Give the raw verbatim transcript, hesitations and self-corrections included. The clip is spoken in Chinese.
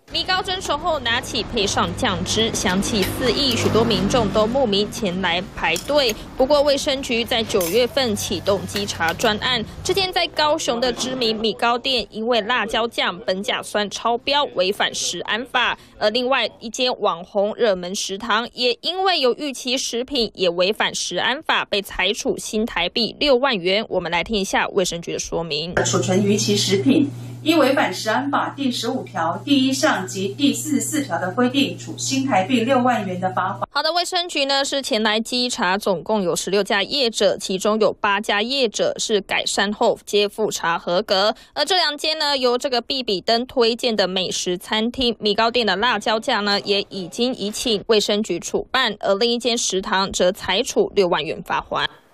米糕蒸熟后拿起，配上酱汁，香气四溢，许多民众都慕名前来排队。不过卫生局在九月份启动稽查专案，这天在高雄的知名米糕店，因为辣椒酱苯甲酸超标，违反食安法；而另外一间网红热门食堂，也因为有逾期食品，也违反食安法，被裁处新台币六万元。我们来听一下卫生局的说明： 储存逾期食品，依违反食安法第十五条第一项及第四十四条的规定，处新台币六万元的罚款。 好的，卫生局呢是前来稽查，总共有十六家业者，其中有八家业者是改善后皆复查合格。而这两间呢，由这个必比登推荐的美食餐厅米糕店的辣椒酱呢，也已经移请卫生局处办，而另一间食堂则裁处六万元罚锾。